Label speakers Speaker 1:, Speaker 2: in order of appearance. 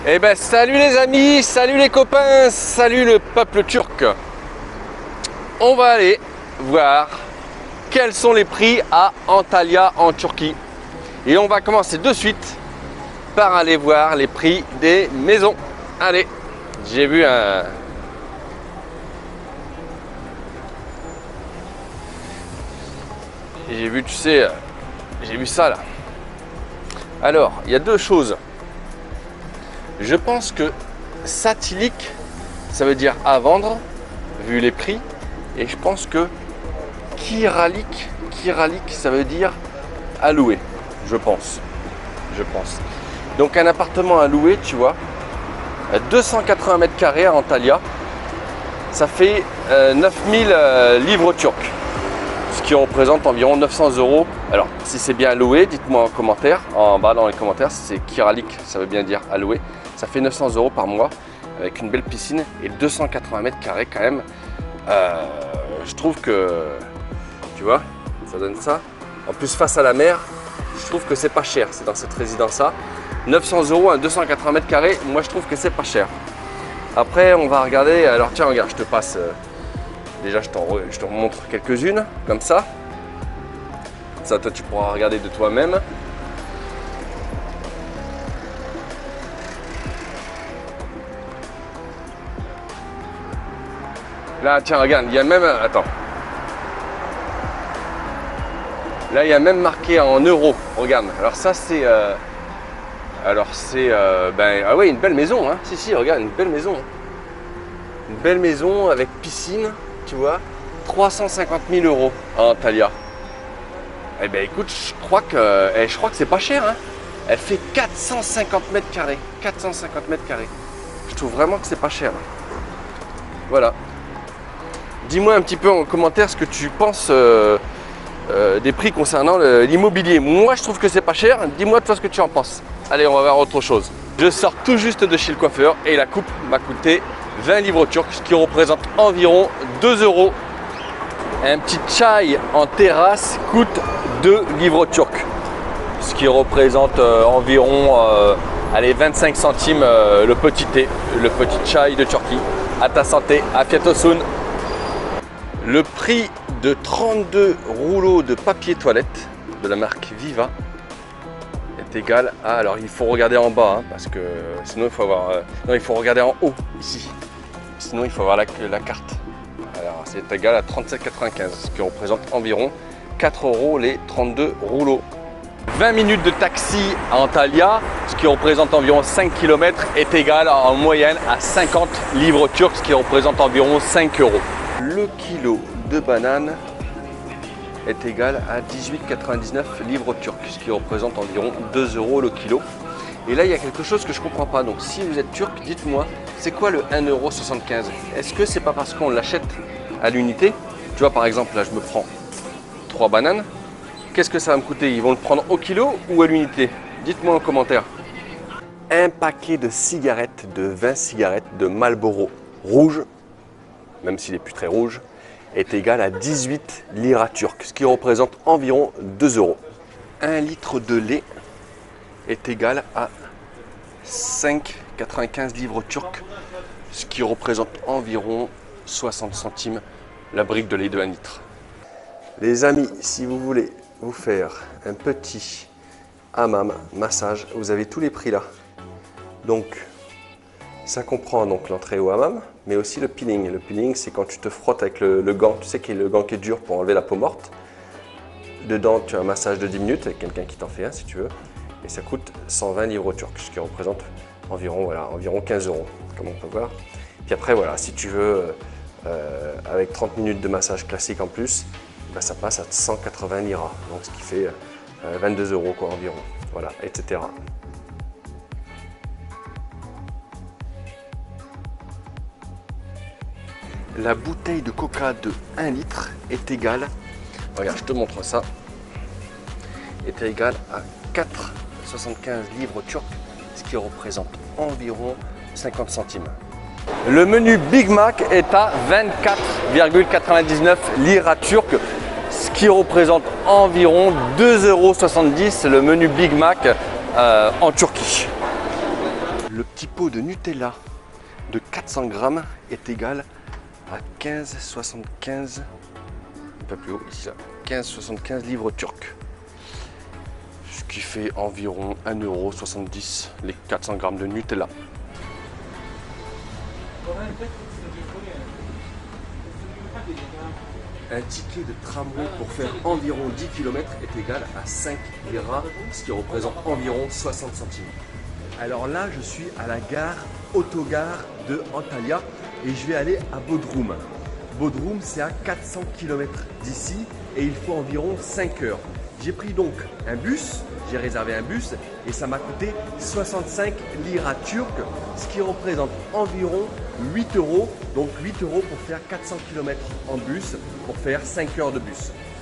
Speaker 1: Eh ben salut les amis, salut les copains, salut le peuple turc. On va aller voir quels sont les prix à Antalya en Turquie. Et on va commencer de suite par aller voir les prix des maisons. Allez, j'ai vu tu sais, j'ai vu ça là. Alors, il y a deux choses. Je pense que Satilik, ça veut dire à vendre, vu les prix. Et je pense que Kiralik, ça veut dire à louer. Je pense. Donc un appartement à louer, tu vois, à 280 mètres carrés à Antalya, ça fait 9000 livres turcs. Ce qui représente environ 900 €. Alors, si c'est bien loué, dites-moi en commentaire, en bas dans les commentaires, si c'est Kiralik, ça veut bien dire à louer. Ça fait 900 € par mois, avec une belle piscine et 280 mètres carrés quand même. Je trouve que, tu vois, ça donne ça. En plus, face à la mer, je trouve que c'est pas cher. C'est dans cette résidence-là. 900 € à 280 mètres carrés, moi je trouve que c'est pas cher. Après, on va regarder. Alors, tiens, regarde, je te passe. Déjà, je te montre quelques-unes, comme ça. Ça, toi, tu pourras regarder de toi-même. Là, tiens, regarde, il y a même... Attends. Là, il y a même marqué en euros. Regarde. Alors ça, c'est... ah ouais, une belle maison. Hein. Si, regarde, une belle maison. Une belle maison avec piscine, tu vois. 350 000 € à Antalya. Eh ben écoute, je crois que c'est pas cher. Hein. Elle fait 450 mètres carrés. 450 mètres carrés. Je trouve vraiment que c'est pas cher. Voilà. Dis-moi un petit peu en commentaire ce que tu penses des prix concernant l'immobilier. Moi, je trouve que c'est pas cher. Dis-moi toi ce que tu en penses. Allez, on va voir autre chose. Je sors tout juste de chez le coiffeur et la coupe m'a coûté 20 livres turcs, ce qui représente environ 2 €. Un petit chai en terrasse coûte 2 livres turcs, ce qui représente environ 25 centimes le petit thé, le petit chai de Turquie. À ta santé, afiyet olsun. Le prix de 32 rouleaux de papier toilette de la marque Viva est égal à... Alors il faut regarder en bas, hein, parce que sinon il faut avoir... non, il faut regarder en haut, ici. Sinon il faut avoir la carte. Alors c'est égal à 37,95, ce qui représente environ 4 € les 32 rouleaux. 20 minutes de taxi à Antalya, ce qui représente environ 5 km, est égal en moyenne à 50 livres turcs, ce qui représente environ 5 €. Le kilo de banane est égal à 18,99 livres turcs, ce qui représente environ 2 € le kilo. Et là, il y a quelque chose que je ne comprends pas. Donc, si vous êtes turc, dites-moi, c'est quoi le 1,75 €? Est-ce que c'est pas parce qu'on l'achète à l'unité? Tu vois, par exemple, là, je me prends 3 bananes. Qu'est-ce que ça va me coûter? Ils vont le prendre au kilo ou à l'unité? Dites-moi en commentaire. Un paquet de cigarettes, de 20 cigarettes de Marlboro rouge, même s'il n'est plus très rouge, est égal à 18 liras turcs, ce qui représente environ 2 €. 1 litre de lait est égal à 5,95 livres turcs, ce qui représente environ 60 centimes la brique de lait de 1 litre. Les amis, si vous voulez vous faire un petit hammam, massage, vous avez tous les prix là. Donc, ça comprend donc l'entrée au hammam, mais aussi le peeling. Le peeling, c'est quand tu te frottes avec le gant, tu sais qu'il y a le gant qui est dur pour enlever la peau morte. Dedans, tu as un massage de 10 minutes avec quelqu'un qui t'en fait un si tu veux. Et ça coûte 120 livres turcs, ce qui représente environ 15 €, comme on peut voir. Puis après, voilà, si tu veux, avec 30 minutes de massage classique en plus, ben, ça passe à 180 liras, donc ce qui fait 22 € quoi, environ, voilà, etc. La bouteille de coca de 1 litre est égale, regarde, je te montre ça, est égale à 4,75 livres turcs, ce qui représente environ 50 centimes. Le menu Big Mac est à 24,99 liras turcs, ce qui représente environ 2,70 € le menu Big Mac en Turquie. Le Le petit pot de Nutella de 400 grammes est égal à 15,75, un peu plus haut ici, 15,75 livres turcs. Ce qui fait environ 1,70 € les 400 grammes de Nutella. Un ticket de tramway pour faire environ 10 km est égal à 5 liras, ce qui représente environ 60 centimes. Alors là, je suis à la gare autogare de Antalya et je vais aller à Bodrum. Bodrum, c'est à 400 km d'ici et il faut environ 5 heures. J'ai pris donc un bus, j'ai réservé un bus et ça m'a coûté 65 liras turcs, ce qui représente environ 8 €. Donc 8 € pour faire 400 km en bus, pour faire 5 heures de bus.